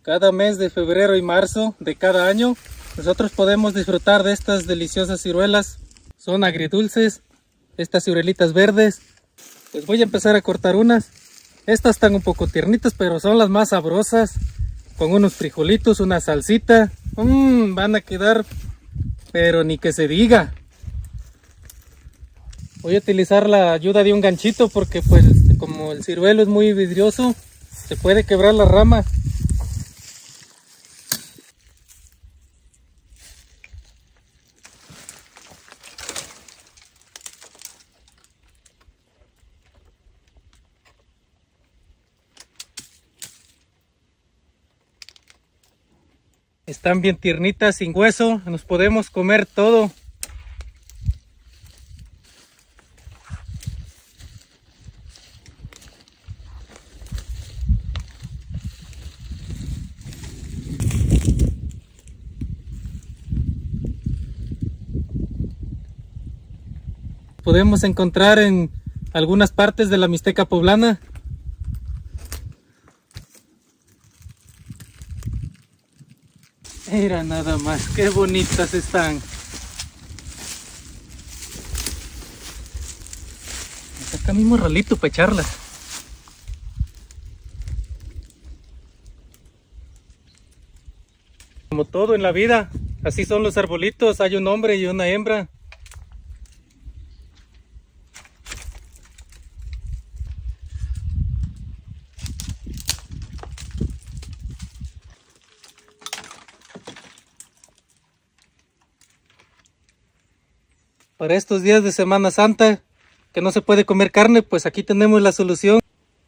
Cada mes de febrero y marzo de cada año nosotros podemos disfrutar de estas deliciosas ciruelas. Son agridulces, estas ciruelitas verdes. Pues voy a empezar a cortar unas. Estas están un poco tiernitas, pero son las más sabrosas. Con unos frijolitos, una salsita. Van a quedar, pero ni que se diga. Voy a utilizar la ayuda de un ganchito porque pues como el ciruelo es muy vidrioso, se puede quebrar la rama. Están bien tiernitas, sin hueso, nos podemos comer todo. Podemos encontrar en algunas partes de la Mixteca poblana. Mira nada más, qué bonitas están. Acá mismo ralito para echarlas. Como todo en la vida, así son los arbolitos, hay un hombre y una hembra. Para estos días de Semana Santa, que no se puede comer carne, pues aquí tenemos la solución.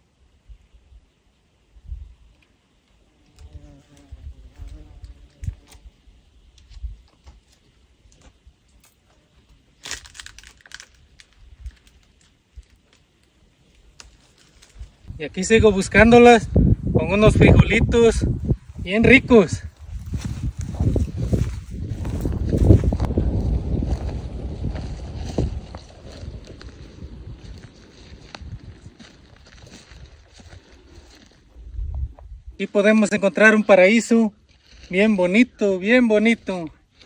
Y aquí sigo buscándolas con unos frijolitos bien ricos. Aquí podemos encontrar un paraíso bien bonito, bien bonito.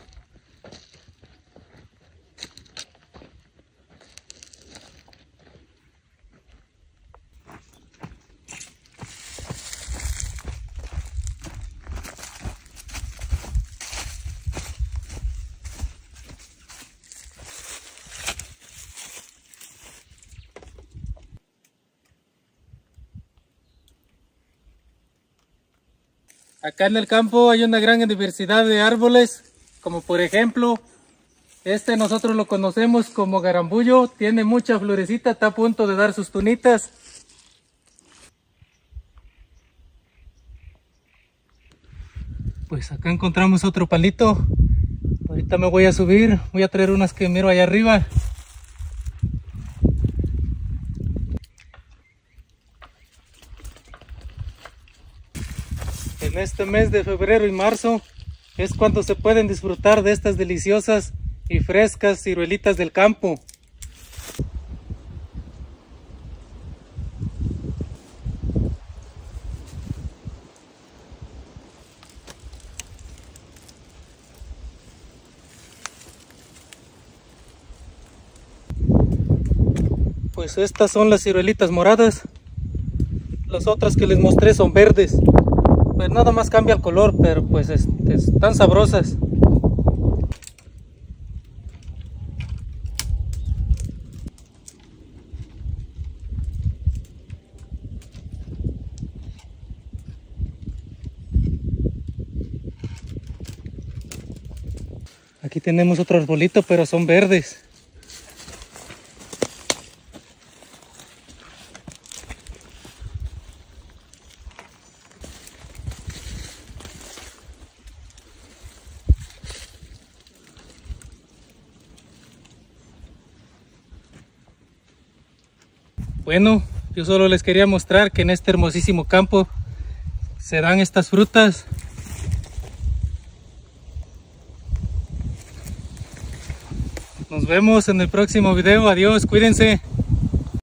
Acá en el campo hay una gran diversidad de árboles, como por ejemplo, este nosotros lo conocemos como garambullo, tiene mucha florecita, está a punto de dar sus tunitas. Pues acá encontramos otro palito, ahorita me voy a subir, voy a traer unas que miro allá arriba. En este mes de febrero y marzo es cuando se pueden disfrutar de estas deliciosas y frescas ciruelitas del campo. Pues estas son las ciruelitas moradas, las otras que les mostré son verdes. Pues nada más cambia el color, pero pues están sabrosas. Aquí tenemos otro arbolito, pero son verdes. Bueno, yo solo les quería mostrar que en este hermosísimo campo se dan estas frutas. Nos vemos en el próximo video. Adiós, cuídense.